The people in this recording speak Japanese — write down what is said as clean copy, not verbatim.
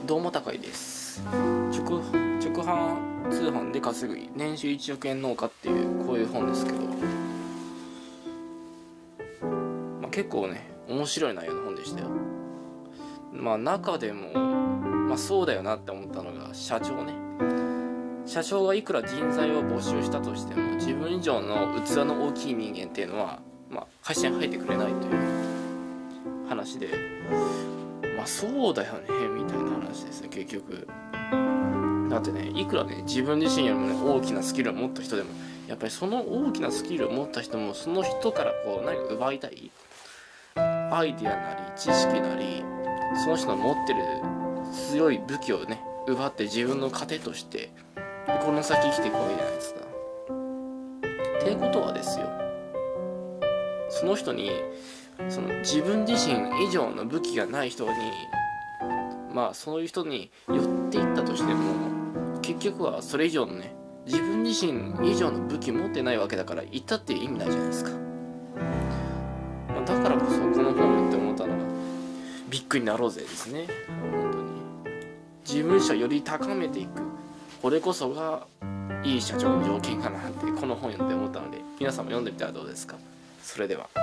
どうも高いです。直販通販で稼ぐ年収1億円農家っていうこういう本ですけど、結構ね面白い内容の本でしたよ。中でもそうだよなって思ったのが社長がいくら人材を募集したとしても自分以上の器の大きい人間っていうのは会社に入ってくれないという話で、そうだよねみたいな話ですね。結局だってね、いくらね自分自身よりもね大きなスキルを持った人でも、やっぱりその大きなスキルを持った人もその人から何か奪いたい、アイデアなり知識なりその人の持ってる強い武器をね奪って自分の糧としてこの先生きていくわけじゃないですか。っていうことはですよ、その人に自分自身以上の武器がない人にそういう人に寄っていったとしても、結局はそれ以上のね自分自身以上の武器持ってないわけだから行ったっていう意味ないじゃないですか。だからこそこの本って思ったのがびっくりなろうぜですね。本当に自分史をより高めていく、これこそがいい社長の条件かなってこの本読んで思ったので、皆さんも読んでみたらどうですか。それでは。